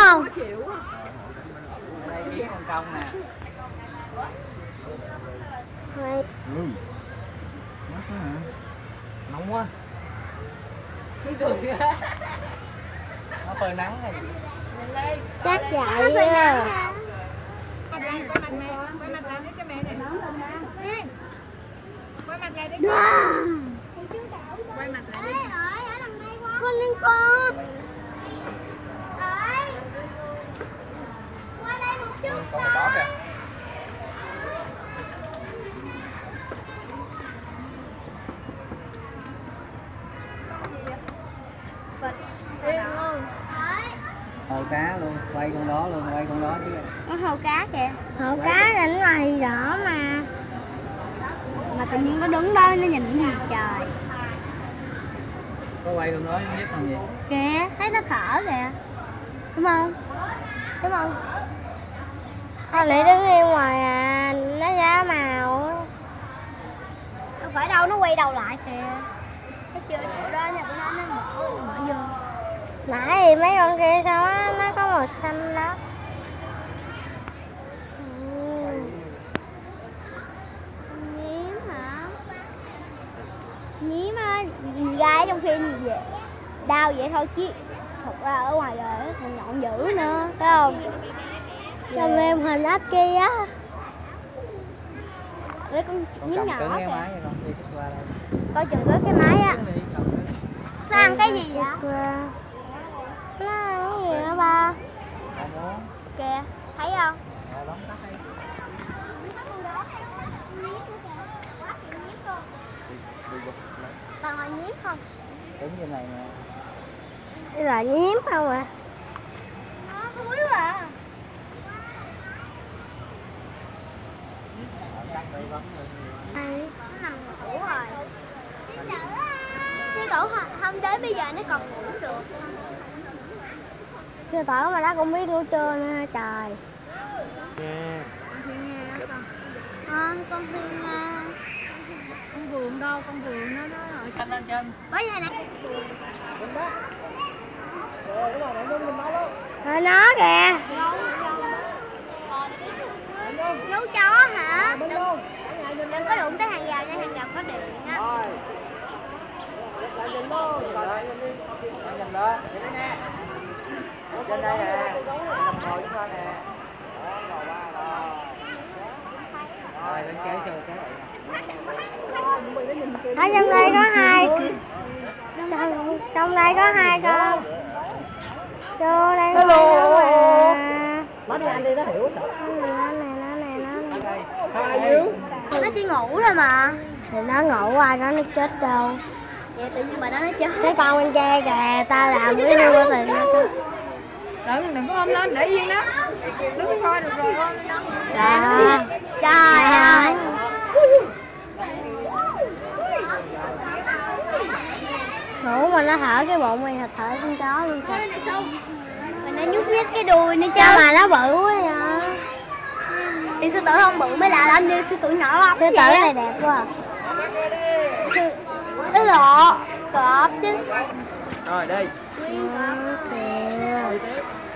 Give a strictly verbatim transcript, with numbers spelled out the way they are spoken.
không? Đây kiến con công nè. Đây. Ừ. Mát quá hả? Nóng quá. Nó phơi nắng này. Chắc vậy á. Quay mặt mẹ, quay mặt lại cho mẹ này. Quay mặt lại để quay mặt lại đi. Con lên con. Qua đây một chút. Con màu đỏ kìa. Yên luôn. Hồ cá luôn, quay con đó luôn, quay con đó chứ. Có hồ cá kìa. Hồ cá là nó ngoài đỏ mà. Mà tự nhiên nó đứng đó nó nhìn cái gì trời. Có quay con đó nhất làm gì? Kìa, thấy nó thở kìa. Đúng không? Đúng không? Con lại đứng yên ngoài à, nó giá màu. Không phải đâu, nó quay đầu lại kìa. Thấy chưa, chỗ đó nha, bữa đó nó mở, mở vô. Nãy thì mấy con kia sao á, nó có màu xanh đó. Ừ. Nhím hả? Nhím á, gái trong phim vậy. Đau vậy thôi chứ thật ra ở ngoài đời còn nhọn dữ nữa, phải không? Cho em hình áp chi á. Với con nhím nhỏ kìa. Máy con đi qua đây. Coi chừng với cái máy á. Nó ăn cái gì vậy? Nó ăn cái gì hả ba? Kìa, thấy không? Toàn là nhím không? Đứng như này nè. Đây là nhím không à? Nó thúi quá à. Nó nằm ngủ rồi. Sư tử không đến bây giờ nó còn ngủ được. Sư tử mà nó cũng biết ngủ trưa nữa trời. Nghe. Con con thiên nga. Con vườn đâu, con vườn nó nó ở Trên lên trên. Có gì nè. Rồi nó kìa. Gấu chó hả? Đừng, đừng có đụng tới hàng rào nha, hàng rào có điện á. Nhìn đó, nhìn đó. Trên đây nè. Nằm ngồi chúng ta nè. Đó, ngồi ba rồi. Rồi, lên kế cho cái này. Ở trong đây có hai. Trong, trong đây có hai con. Vô đây. Hello. Nó đi anh đi, nó hiểu sợ. Nó này, nó này, nó này. Hai you. Nó chỉ ngủ thôi mà. Thì nó ngủ ai nói nó chết đâu. Vậy tự nhiên bà nói nó chết. Cái con bên tre kìa, ta làm cái hương của tình nó chết. đừng đừng có ôm lên để yên đó, đứng coi được rồi ôm lên đó. Trời, trời ơi. Ngủ mà nó thở cái bụng mày, thở con chó luôn thật. Mà nó nhúc nhích cái đuôi nữa chứ. Sao mà nó bự quá vậy? Thì sư tử không bự mới lạ lắm, đi sư tử nhỏ lắm. Sư tử này đẹp quá à. Sư cái lộ cọp chứ. Rồi đi. Nguyên cọp.